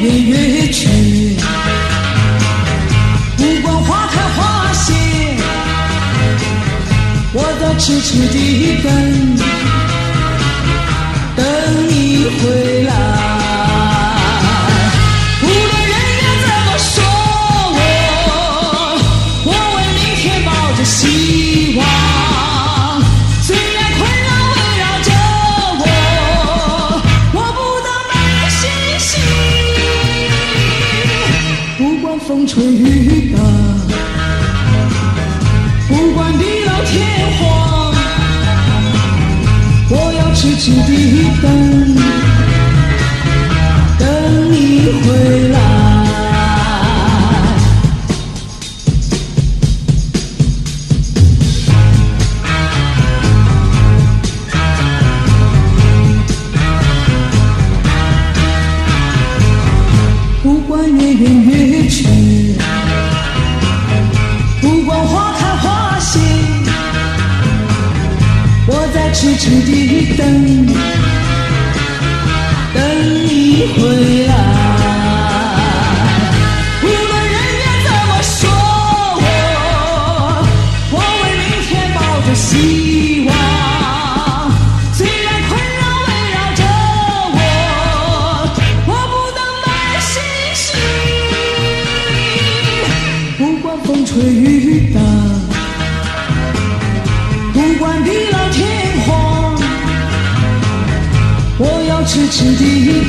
圆月缺，不管花开花谢，我在痴痴地等你回来。无论人家怎么说我为明天抱着希望。虽然困扰围绕着我不能没信心。不管风吹雨打，不管地老天荒，我要痴痴地等你回来。不管月圆月缺，不管花开花谢，我在痴痴地等你回来。无论人家怎么说我为明天抱着希望。虽然困扰围绕着我不能没信心。不管风吹雨打，不管地老天荒，我要痴痴地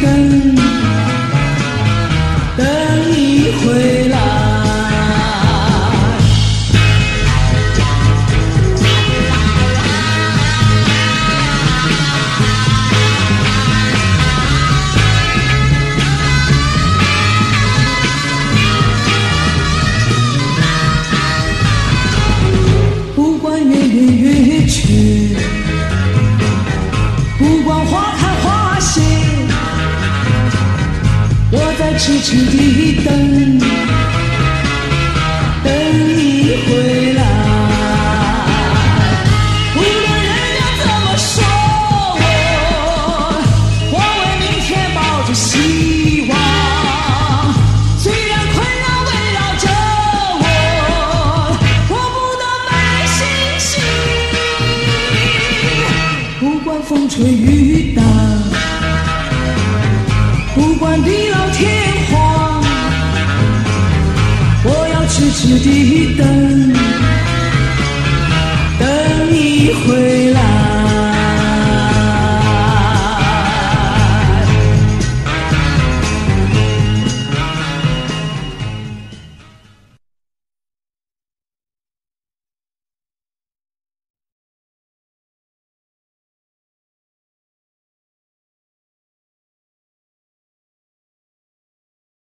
等你回来。不管月圆月缺，不管花开花谢，我在痴痴地等你回来。无论人家怎么说我为明天抱着希望。虽然困扰围绕着我不能没信心。不管风吹雨打，不管地老天荒，我要痴痴地等你回来。